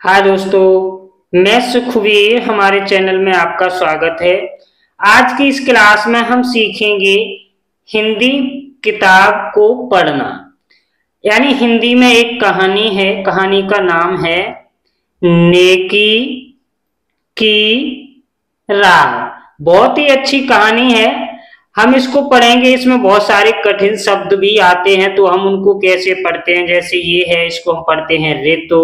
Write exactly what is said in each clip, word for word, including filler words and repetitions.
हाँ दोस्तों, मैं सुखवीर, हमारे चैनल में आपका स्वागत है। आज की इस क्लास में हम सीखेंगे हिंदी किताब को पढ़ना। यानी हिंदी में एक कहानी है, कहानी का नाम है नेकी की राह। बहुत ही अच्छी कहानी है। हम इसको पढ़ेंगे, इसमें बहुत सारे कठिन शब्द भी आते हैं, तो हम उनको कैसे पढ़ते हैं। जैसे ये है, इसको हम पढ़ते हैं ऋतु,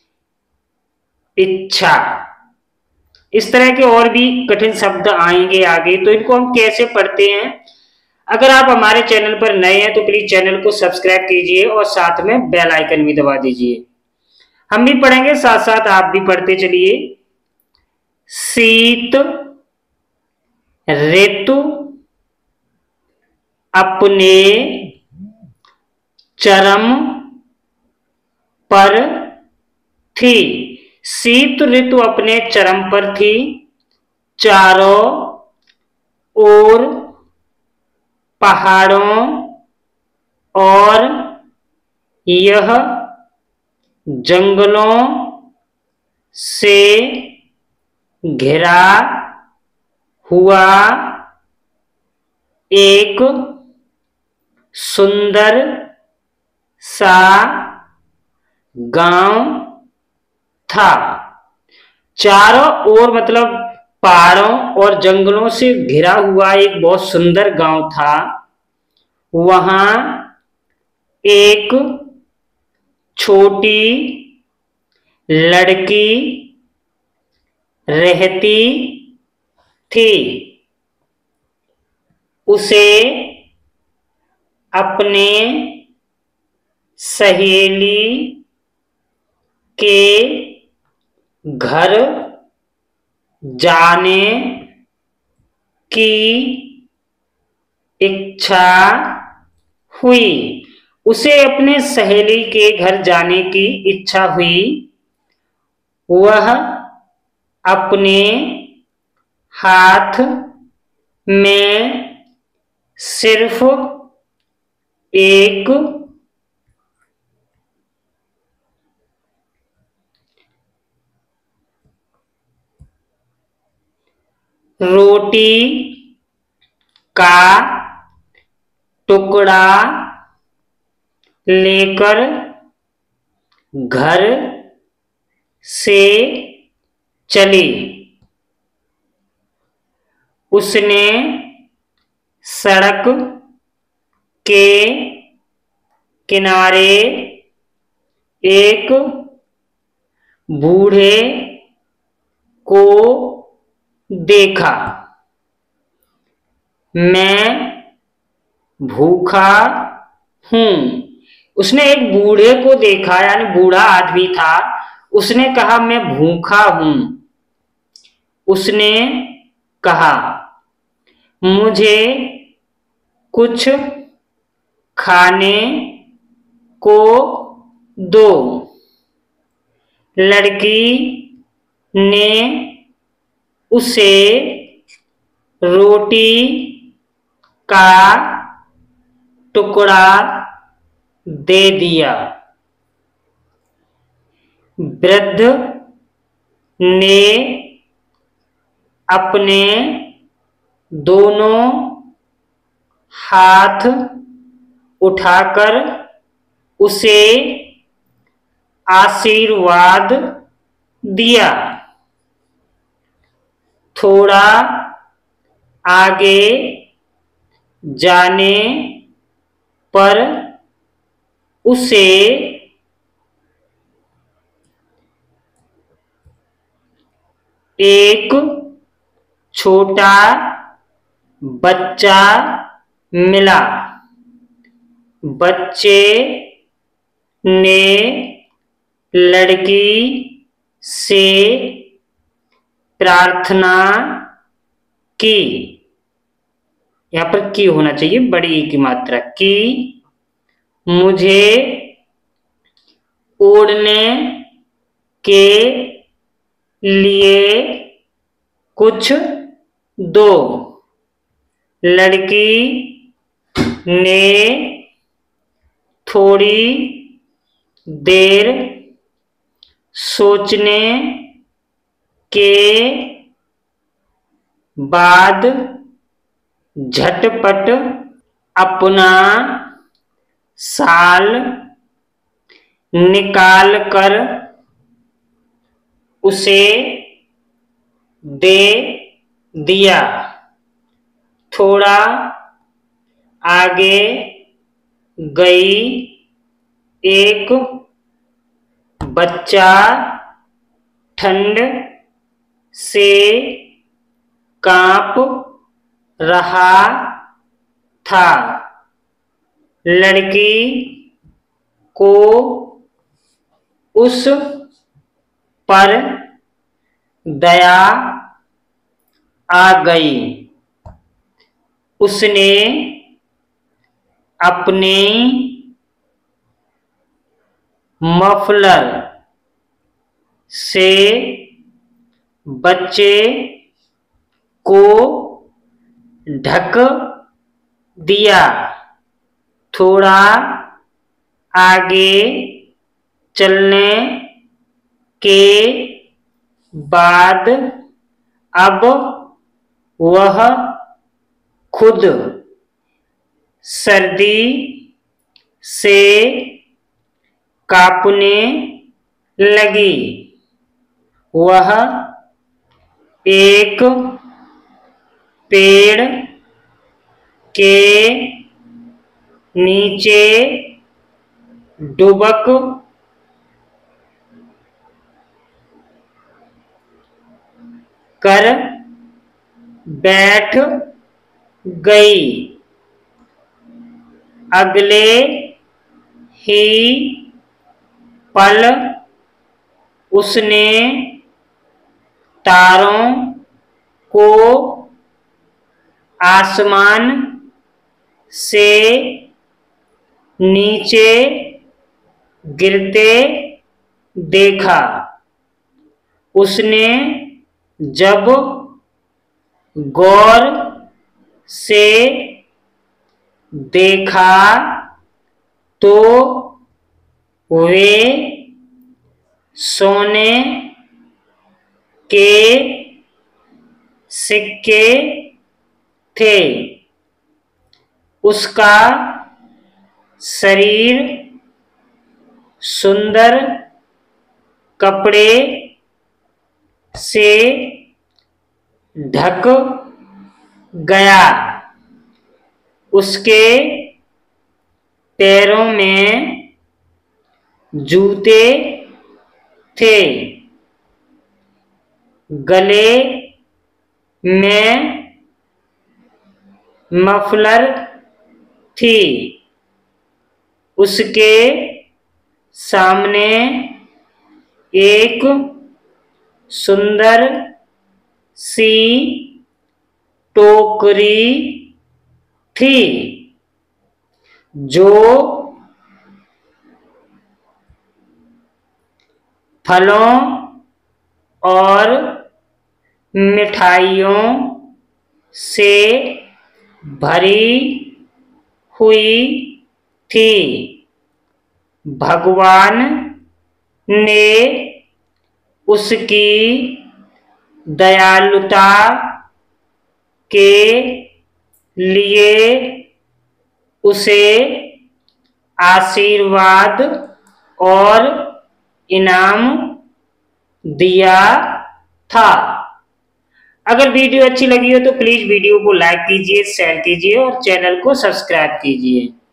इच्छा। इस तरह के और भी कठिन शब्द आएंगे आगे, तो इनको हम कैसे पढ़ते हैं। अगर आप हमारे चैनल पर नए हैं तो प्लीज चैनल को सब्सक्राइब कीजिए और साथ में बेल आइकन भी दबा दीजिए। हम भी पढ़ेंगे, साथ साथ आप भी पढ़ते चलिए। शीत ऋतु अपने चरम पर थी। शीत ऋतु अपने चरम पर थी। चारों ओर पहाड़ों और यह जंगलों से घिरा हुआ एक सुंदर सा गांव था। चारों ओर मतलब पहाड़ों और जंगलों से घिरा हुआ एक बहुत सुंदर गांव था। वहां एक छोटी लड़की रहती थी। उसे अपने सहेली के घर जाने की इच्छा हुई। उसे अपने सहेली के घर जाने की इच्छा हुई। वह अपने हाथ में सिर्फ एक रोटी का टुकड़ा लेकर घर से चली। उसने सड़क के किनारे एक बूढ़े को देखा। मैं भूखा हूं। उसने एक बूढ़े को देखा, यानी बूढ़ा आदमी था। उसने कहा, मैं भूखा हूं। उसने कहा, मुझे कुछ खाने को दो। लड़की ने उसे रोटी का टुकड़ा दे दिया। वृद्ध ने अपने दोनों हाथ उठाकर उसे आशीर्वाद दिया। थोड़ा आगे जाने पर उसे एक छोटा बच्चा मिला। बच्चे ने लड़की से प्रार्थना की। यहां पर की होना चाहिए, बड़ी की मात्रा की। मुझे ओढ़ने के लिए कुछ दो। लड़की ने थोड़ी देर सोचने के बाद झटपट अपना शाल निकाल कर उसे दे दिया। थोड़ा आगे गई, एक बच्चा ठंड से कांप रहा था। लड़की को उस पर दया आ गई। उसने अपने मफलर से बच्चे को ढक दिया। थोड़ा आगे चलने के बाद अब वह खुद सर्दी से कांपने लगी। वह एक पेड़ के नीचे डुबक कर बैठ गई। अगले ही पल उसने तारों को आसमान से नीचे गिरते देखा। उसने जब गौर से देखा तो वे सोने के सिक्के थे। उसका शरीर सुंदर कपड़े से ढक गया। उसके पैरों में जूते थे। गले में मफलर थी। उसके सामने एक सुंदर सी टोकरी थी जो फलों और मिठाइयों से भरी हुई थी। भगवान ने उसकी दयालुता के लिए उसे आशीर्वाद और इनाम दिया था। अगर वीडियो अच्छी लगी हो तो प्लीज वीडियो को लाइक कीजिए, शेयर कीजिए और चैनल को सब्सक्राइब कीजिए।